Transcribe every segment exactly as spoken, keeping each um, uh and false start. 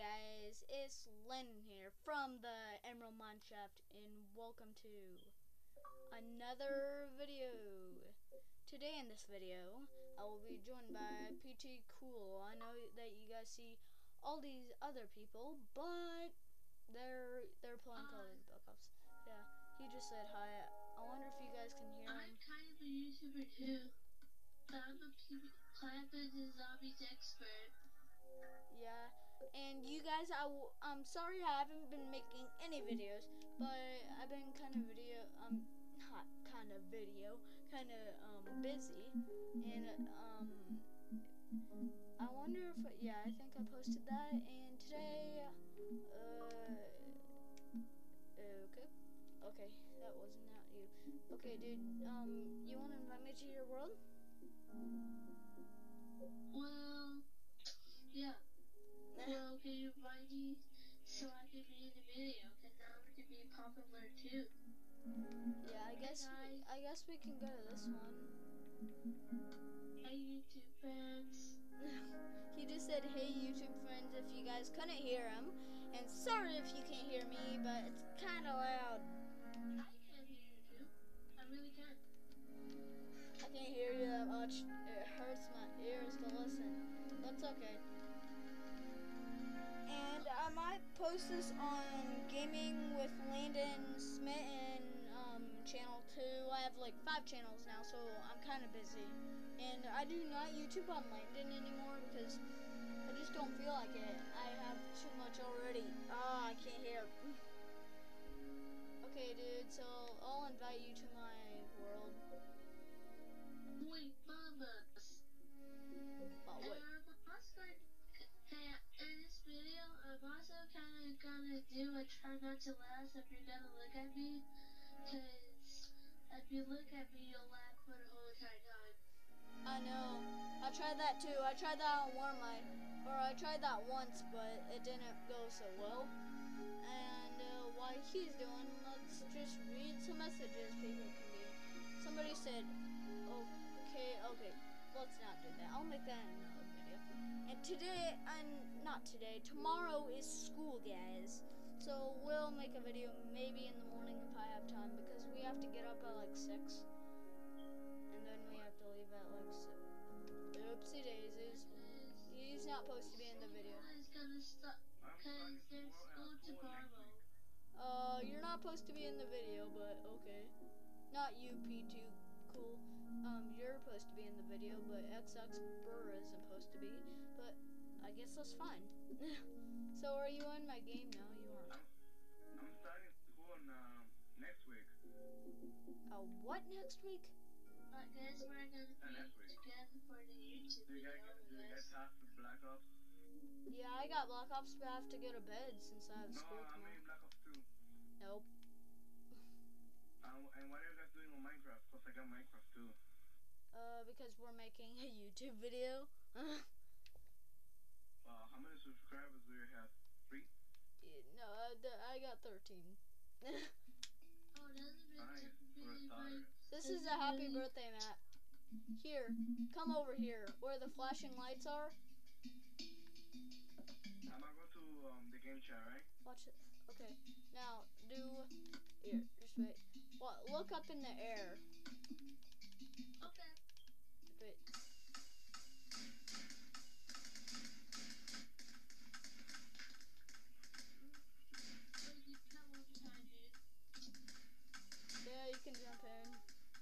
guys, it's Lennon here from the Emerald Mineshaft, and welcome to another video. Today in this video, I will be joined by P T Cool. I know that you guys see all these other people, but they're they're playing Call of Duty Black Ops. Yeah, he just said hi. I wonder if you guys can hear him. I'm kind of a YouTuber too. I'm a Plants vs Zombies expert. Yeah, and you guys, I w I'm sorry I haven't been making any videos, but I've been kind of video, um, not kind of video, kind of um busy, and um, I wonder if, yeah, I think I posted that, and today, uh, okay, okay, that was not you. Okay, dude, um, you want to invite me to your world? Well, yeah. Well, can you invite me so I can be in the video? Because now I'm going to be popular too. Yeah, I guess we, I guess we can go to this one. Hey YouTube friends. He just said, hey YouTube friends, if you guys couldn't hear him. And sorry if you can't hear me, but it's kind of loud. I can hear you too. I really can. I can't hear you that much. It hurts my ears to listen. That's okay. And I might post this on Gaming with Landon Smitten um, channel two. I have like five channels now, so I'm kind of busy. And I do not YouTube on Landon anymore because I just don't feel like it. I have too much already. Ah, I can't hear. Okay, dude, so I'll invite you to my world. Wait, mama. Oh, wait. Um, also, hey, in this video, I'm also kind of gonna do a try not to laugh if you're gonna look at me, because if you look at me, you'll laugh for the whole entire time. I know. I tried that too. I tried that on one of my, or I tried that once, but it didn't go so well. And uh, while he's doing, let's just read some messages people can be. Somebody said, okay, okay, let's not do that. I'll make that in another video. And today, and not today, tomorrow is school, guys. So we'll make a video maybe in the morning if I have time, because we have to get up at like six. And then we have to leave at like six. Oopsie daisies. He's not supposed to be in the video. It's gonna stop, because there's school tomorrow. Uh, you're not supposed to be in the video, but okay. Not you, P two Cool. Um, you're supposed to be in the video, but X X Burr isn't supposed to be. But I guess that's fine. So are you in my game now? You aren't. I'm, I'm starting school on, uh, next week. Uh, what next week? I guess we're gonna be together for the YouTube Do you video. guys, do you guys have Black Ops? Yeah, I got Black Ops, but I have to go to bed since I have No, school I tomorrow. mean Black Ops two. Nope. Uh, and what are you guys doing on Minecraft? Cause I got Minecraft too. Uh, because we're making a YouTube video. Uh, how many subscribers do you have? Three? Yeah, no, uh, th- I got thirteen. Oh, that's a bit Nice, for a really starter. great. This is a happy birthday map. Here, come over here, where the flashing lights are. I'm gonna go to um, the game chat, right? Watch it. Okay. Now, do... Here, just wait. What? Look up in the air. Okay. Wait. Wait, you come one time, dude. Yeah, you can jump in.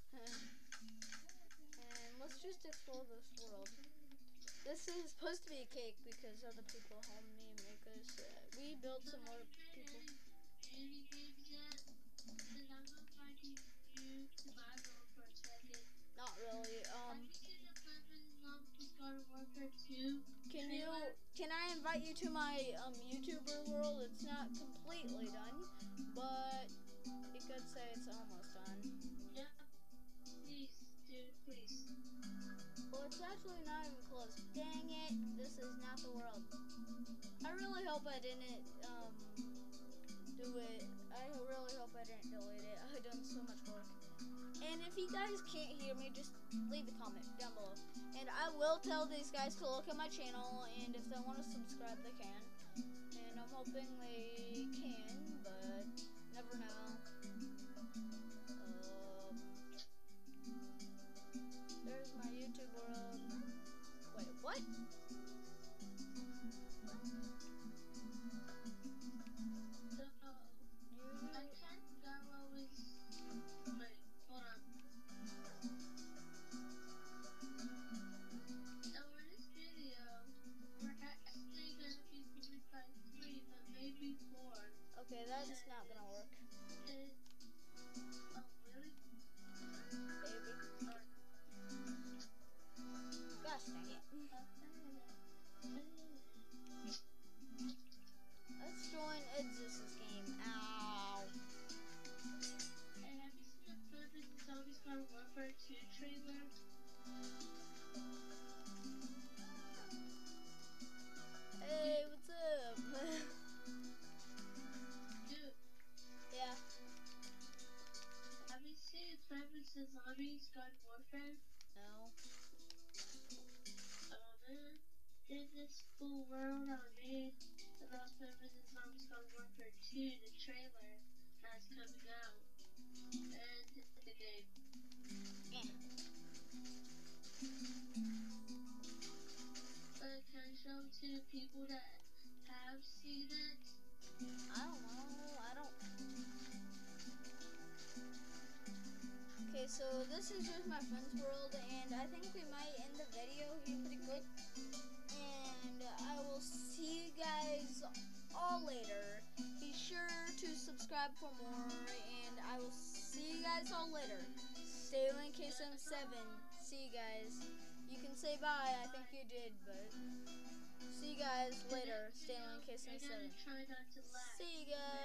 And let's just explore this world. This is supposed to be a cake because other people helped me make us. Uh, we built some more people. Any games yet? Then I'm gonna find you to my world for a second. Not really. Um, Have you seen the Clemens Zombies Garden Warfare two? can you? Can I invite you to my um YouTuber world? It's not completely done, but you could say it's almost done. Yeah. Please, dude, please. Well, it's actually not even close. Dang it! This is not the world. I really hope I didn't um do it. I really hope I didn't delete it. I've done so much work. And if you guys can't hear me, just leave a comment down below. And I will tell these guys to look at my channel, and if they want to subscribe, they can. I'm hoping they can, but never know. Uh, there's my YouTube world. Wait, what? So, I can't go always. Wait, hold on. So, in this video, we're actually gonna be going by three, but maybe four. Okay, that's not gonna work, It, oh, really? baby. Gosh dang it. Let's join Exus's game. Ow. Hey, have you seen the Plants vs. Zombies Modern Warfare two trailer? Hey, what's up? Dude, Yeah. have you seen Plants vs. Zombies Modern Warfare? No. Oh man, there's this cool world on me about Plants vs. Zombies Modern Warfare two, the trailer that's coming out, and the game. Eh. But can I show to the people that have seen it? I don't know. I don't. Okay, so this is just my friend's world, and I think we might end the video here pretty quick. And I will see you guys all later. Be sure to subscribe for more, and I will see you guys all later. Sailing K seventy-seven. See you guys. You can say bye. I think you did, but see you guys later. Sailing K You're seventy-seven. gonna try not to laugh. See you guys.